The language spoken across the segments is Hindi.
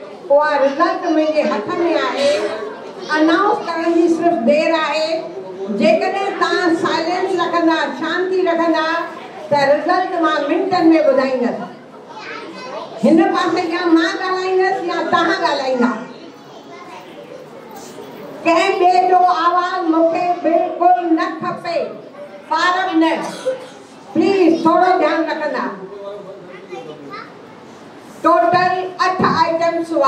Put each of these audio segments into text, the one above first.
उहा रिज़ल्ट मुंहिंजे हथ में आहे। अनाउंस करण जी सिर्फ़ देर आहे। जेकॾहिं तव्हां साइलेंस रखंदा, शांति रखंदा, त रिज़ल्ट मां मिंटनि में ॿुधाईंदसि। हिन पासे या मां ॻाल्हाईंदसि या तव्हां ॻाल्हाईंदा। कंहिं ॿिए जो आवाज़ मूंखे बिल्कुलु न खपे। पारब न। प्लीज़ थोरो ध्यानु रखंदा। टोटल 8 आइटम्स हुआ।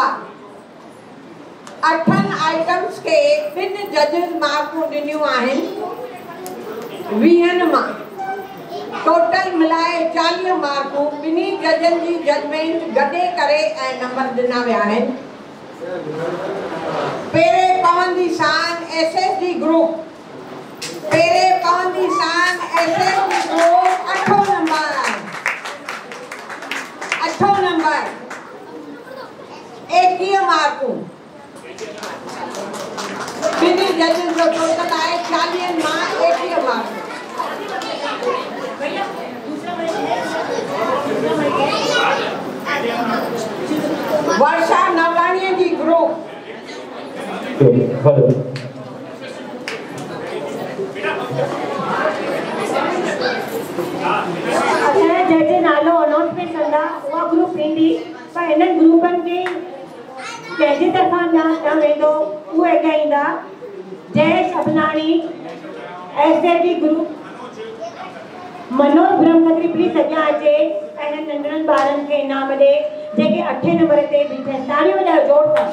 8 आइटम्स के 2 जजिस मार्कूं ॾिनियूं आहिनि 20 मां। टोटल मिलाए 40 मार्कूं ॿिन्ही जजनि जी जजमेंट गॾे करे ऐं नंबर ॾिना विया आहिनि। पहिरें पवंदी सान SSD ग्रुप। पहिरें पवंदी सान SSD ग्रुप 8 नंबर। 8 नंबर 21 मार्कूं। ॿिन्ही जजनि जो टोटल आहे 40 मां 21 मार्कूं। वर्षा नवलाणीअ जी ग्रुप। जैसे नालो अनाउंसमेंट कंदा उहा ग्रुप ईंदी पर इन्हनि ग्रुपनि खे कंहिंजे तरफ़ां न वेंदो उहे अॻियां ईंदा। Jai Sabnani SSD group. Manoj Brahmatri please अॻियां अचे ऐं हिननि नंढड़नि ॿारनि खे इनाम ॾे जेके 8 नंबर ते बीठा। तालियूं वॼायो जोर सां।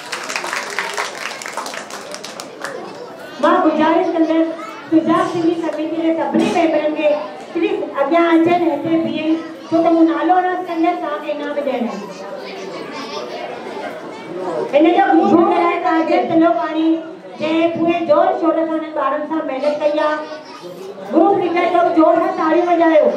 मां गुज़ारिश कंदसि सुजाॻ सिंधी समिति जे सभिनी मेंबरनि खे प्लीज अॻियां अचनि हिते बीहनि छो त मूं नालो अनाउंस कंदसि तव्हांखे इनाम ॾियणा आहिनि। हिन जो ग्रुप लीडर आहे काजल तिलोकाणी जंहिं पूरे जोर शोर सां हिननि ॿारनि सां महिनत कई आहे। ग्रुप लीडर जो जोर सां तालियूं वॼायो।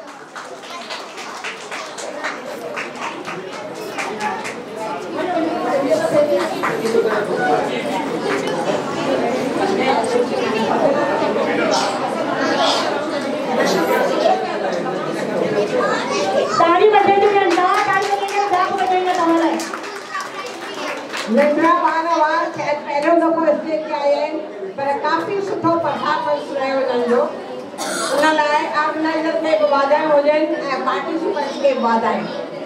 नंढड़ा ॿार हुआ शायदि पहिरियों दफ़ो स्टेज ते आया आहिनि पर काफ़ी सुठो परफॉर्मेंस रहियो हिननि जो। उन लाइ ऑर्गेनाइज़र खे बि वाधायूं हुजनि ऐं पार्टिसिपेंट्स खे बि वाधायूं।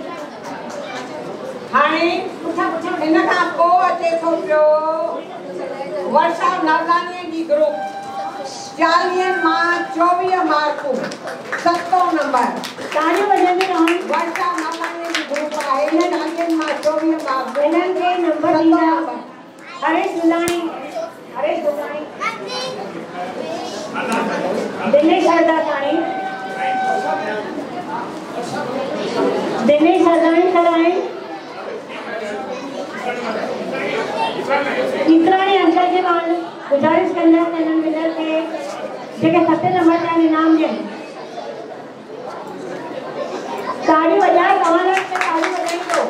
हाणे हिन खां पोइ अचे थो पियो वर्षा नवलाणीअ जी ग्रुप। 40 मां 24 मार्कूं 7 नंबर। तालियूं वॼंदी रहनि। वर्षा नवलाणीअ जी ग्रुप आहे। हिननि 40 मां 24 मार्कूं। हिननि खे नंबर ॾींदा हरेश दुलाणी। दिनेश हरदासाणी। दिनेश हरदासाणी कराए। चित्राणी अंकल जे मां गुज़ारिश कंदसि हिननि विनर खे जेके 7 नंबर ते इनाम ॾियनि। ताड़ी वॼाए तव्हां लाइ ताड़ी वॼाईंदो।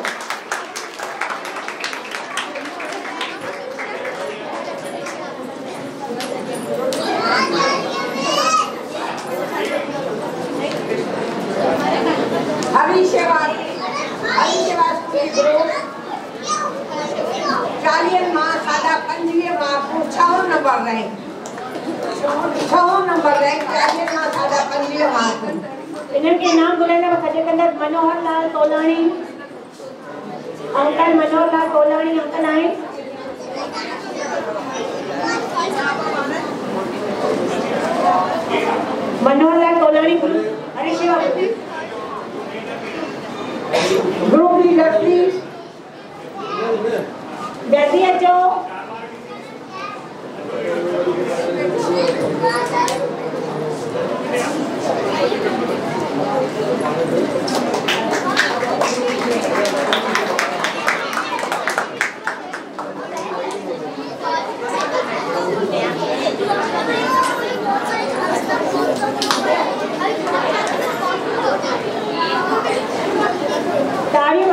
हरीशेवास ग्रुप 40 मां 25 मार्कूं 6 नंबर रैंक। 6 नंबर रैंक 40 मां 25 मार्कूं। इन्हनि खे इनाम घुराइण लाइ सॾु कंदसि मनोहर लाल तोलाणी अंकल। मनोहर लाल तोलाणी अंकल आहिनि। मनोहर लाल तोलाणी हरीशेवास ग्रुप लीडर प्लीज जल्दी अचो। तालियों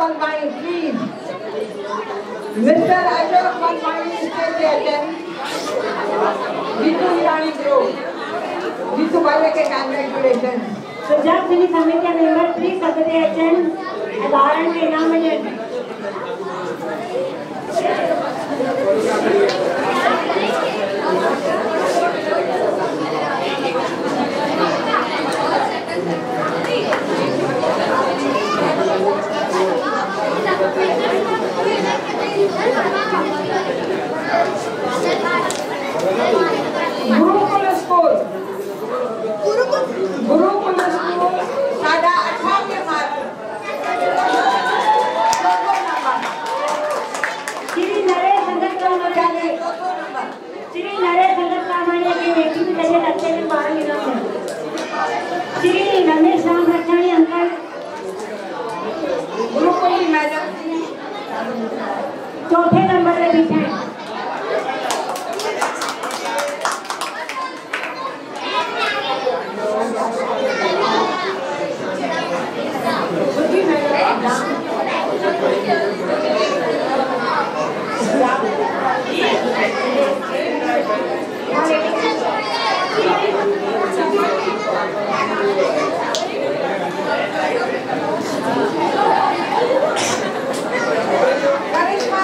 Wadvani, please. Mr. Ashok Wadvani, state the attempt. Jitu Irani Group. Jitu Bhai ke congratulations. So just finish committee member, please submit the agenda and RN के नाम में Gurukul School. Gurukul School. साढ़ा 18 मार्क. श्री नरेश संगत कामाणी श्री नरेश संगत कामाणी के बेटी भी लगे लगते हैं 12 दिनों से. श्री रमेश राम रक्षाणी अंकल गुरुकुल की मैडम चौथे नंबर पे बैठे हैं. करिश्मा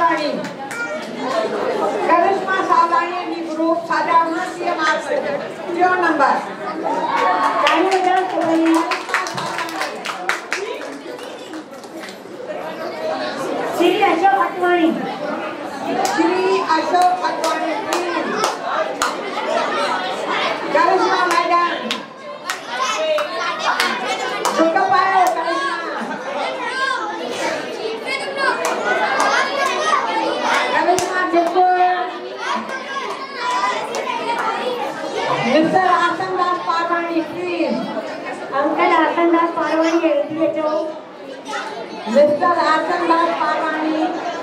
सावलानी नी ग्रुप साढ़ा 79 मार्क से 3 नंबर. श्री अशोक अटवाणी करिश्मा मैडम झुक पाओ. करिश्मा झुक. Mister Asandas Parwani please. Uncle Asandas Parwani LTHO. Mister Asandas Parwani.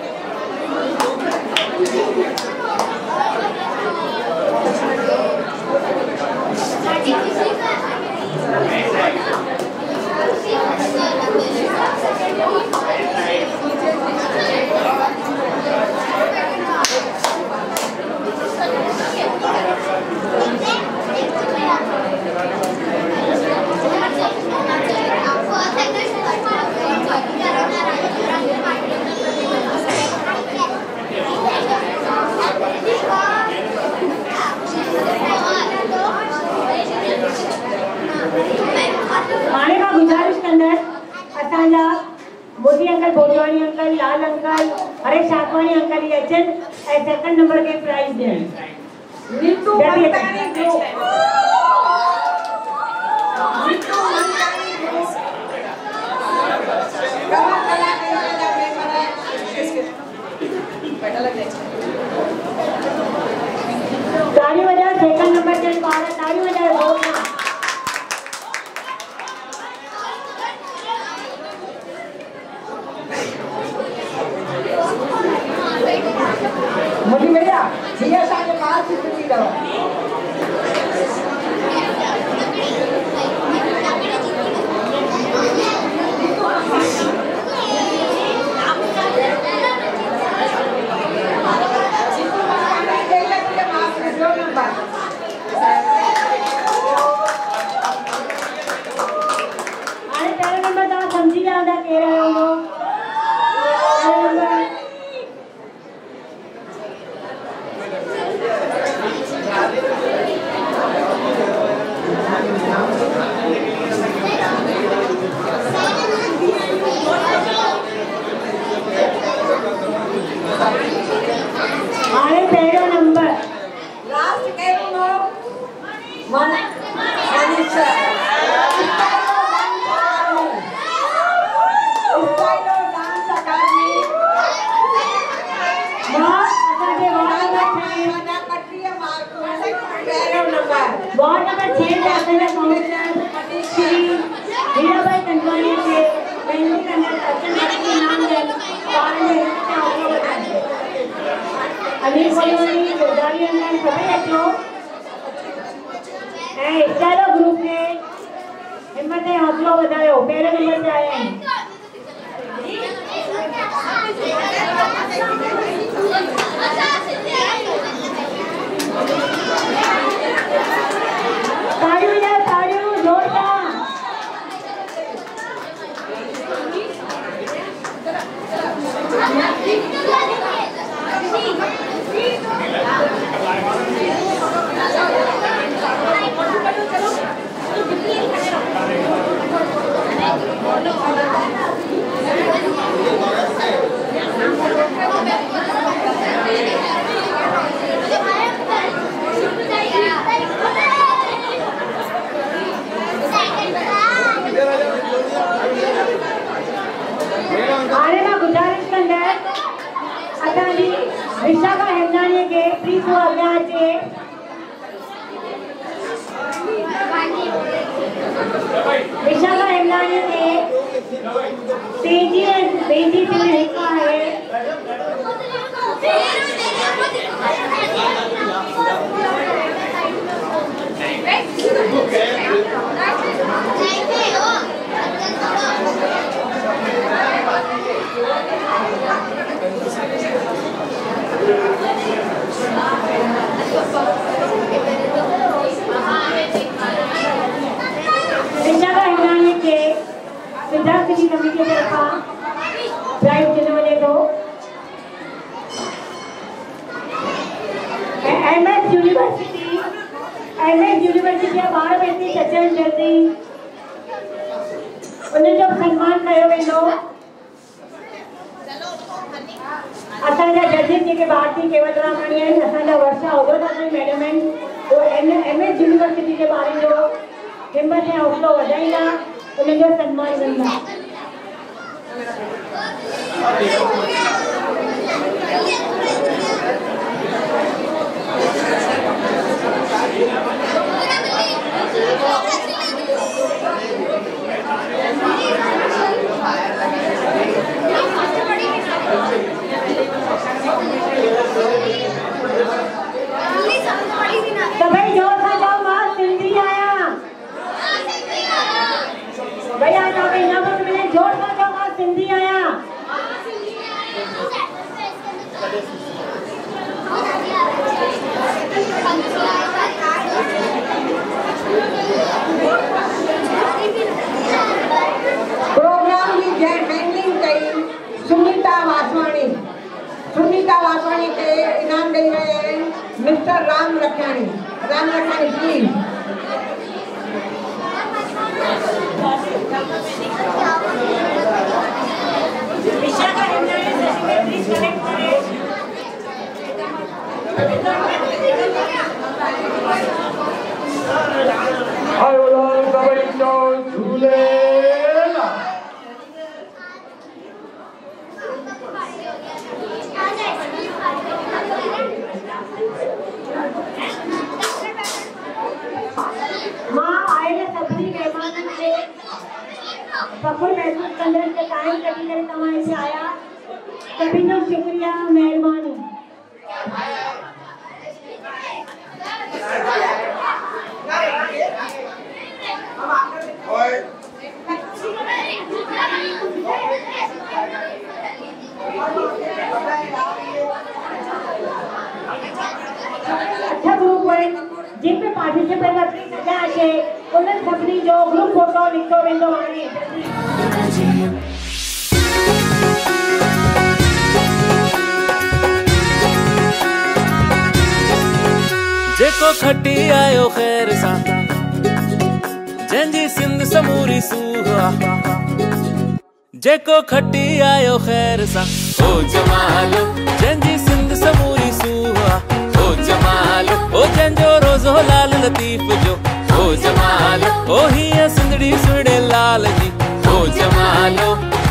माने का गुजारिश कंदर असांजा Modi uncle Bhojwani uncle Lal uncle Haresh Shakwani uncle ये एचएन ऐं सेकंड नंबर के प्राइज दें. नीतू मंतानी ग्रुप. कमल कला केंद्र का मेंबर है. ताली बजाओ सेकंड नंबर के पास ताली बजाओ बहुत. मोदी भैया भैया साढ़े 5 से छुट्टी करो. अरे पहला नंबर तो समझी जाता कह रहे हो लोग. अरे पहला नंबर लास्ट के no one Manisha Stylo dance academy. Ward number 6 जाते हैं काउंसलर श्री हीराबाई कंटवानी के मेहंदी कंडर दर्शन के नाम दें. अनिल कोलवानी गोदावरी अंकल सभी बच्चों स्टाइलो ग्रुप ने हिम्मत हौसला बताया. पहले नंबर पे आए हैं. विशाखा हेमनानी के प्लीज वो अग्रहाचे विशाखा हेमनानी के तेजी से हिस्सा है। विशाखा हेमनानी के सिद्धार्थ की कमेटी की तरफा प्राइज देने वाले को एमएस यूनिवर्सिटी बाहर बैठी सचिन जल्दी उन्हें जो सम्मान कयो वेंदो असांजा जजेस जेके भारती केवलरामाणी आहिनि असांजा वर्षा उदोदानी मैडम आहिनि वो एमएस यूनिवर्सिटी के बारे जो हिम्मत ऐं हौसलो वधाईंदा उन्हनि जो सम्मान कंदा। तो भाई जोर से जाओ मां सिंधी आया भैया ना भाई ना बस मैंने जोर से जाओ मां सिंधी आया। प्रोग्राम की हैंडलिंग कई सुनीता वासवाणी के इनाम दे रहे हैं mister Ram Rakhani please. Vishakha Hemnani certificate please collect करें। फखुर महसूस कंदड़ के कायम कटी करे तमाम से आया सभी जो शुक्रिया मेहरबानी। अच्छा ग्रुप है जिन पे पार्टिसिपेट अपनी सजा है उन्हें सभी जो ग्रुप फोटो लिखो वेंदो हाणे जेको खटी आयो खैर सा जंजी सिंध समूरी सूहा जेको खटी आयो खैर सा ओ जमालो जंजी सिंध समूरी सूहा ओ जमालो ओ जंजो रोज़ो लाल लतीफ जो ओ जमालो ओ हिया सिंधड़ी सुड़े लाल जी ओ जमालो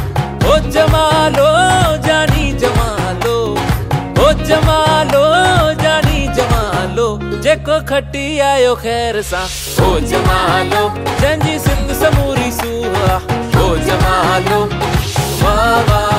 जानी जमालो ओ जमालो जानी जमालो जेको खटी आयो खैर सा ओ जमालो जंजी सिंध समूरी सूहा ओ जमालो वाह वाह।